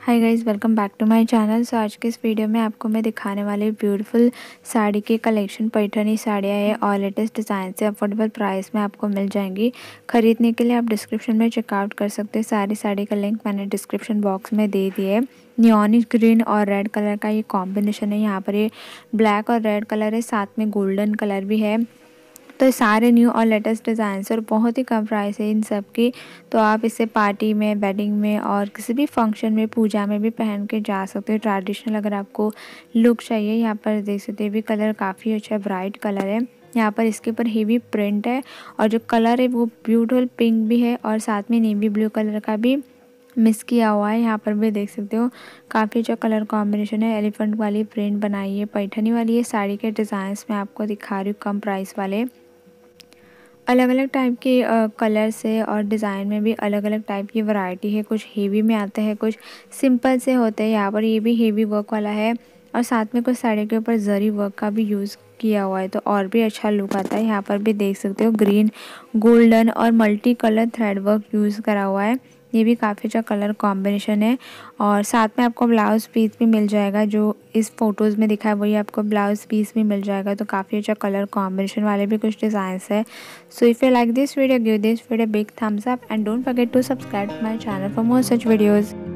Hi guys, welcome back to my channel. So आज के इस वीडियो में आपको मैं दिखाने वाली ब्यूटीफुल साड़ी के कलेक्शन पैठनी साड़ियाँ है और लेटेस्ट डिज़ाइन से अफोर्डेबल प्राइस में आपको मिल जाएंगी। ख़रीदने के लिए आप डिस्क्रिप्शन में चेकआउट कर सकते हैं। सारी साड़ी का लिंक मैंने डिस्क्रिप्शन बॉक्स में दे दिए। नियॉनिश ग्रीन और रेड कलर का ये कॉम्बिनेशन है। यहाँ पर ये ब्लैक और रेड कलर है, साथ में गोल्डन कलर भी है। तो ये सारे न्यू और लेटेस्ट डिज़ाइन और बहुत ही कम प्राइस है इन सब की। तो आप इसे पार्टी में, वेडिंग में और किसी भी फंक्शन में, पूजा में भी पहन के जा सकते हो। ट्रेडिशनल अगर आपको लुक चाहिए, यहाँ पर देख सकते हैं भी कलर काफ़ी अच्छा ब्राइट कलर है। यहाँ पर इसके ऊपर हेवी प्रिंट है और जो कलर है वो ब्यूटीफुल पिंक भी है और साथ में नेवी ब्लू कलर का भी मिक्स किया हुआ है। यहाँ पर भी देख सकते हो काफ़ी अच्छा कलर कॉम्बिनेशन है। एलिफेंट वाली प्रिंट बनाई है, पैठनी वाली ये साड़ी के डिज़ाइंस में आपको दिखा रही हूँ कम प्राइस वाले। अलग अलग टाइप के कलर्स है और डिज़ाइन में भी अलग अलग टाइप की वैरायटी है। कुछ हेवी में आते हैं, कुछ सिंपल से होते हैं। यहाँ पर ये भी हेवी वर्क वाला है और साथ में कुछ साड़ी के ऊपर जरी वर्क का भी यूज़ किया हुआ है, तो और भी अच्छा लुक आता है। यहाँ पर भी देख सकते हो ग्रीन, गोल्डन और multi colour thread work use करा हुआ है। ये भी काफ़ी अच्छा कलर कॉम्बिनेशन है और साथ में आपको ब्लाउज़ पीस भी मिल जाएगा। जो इस फोटोज़ में दिखा है वही आपको ब्लाउज़ पीस भी मिल जाएगा। तो काफ़ी अच्छा कलर कॉम्बिनेशन वाले भी कुछ डिज़ाइंस है। So if you like this video, give this video a big thumbs up and don't forget to subscribe to my channel for more such videos.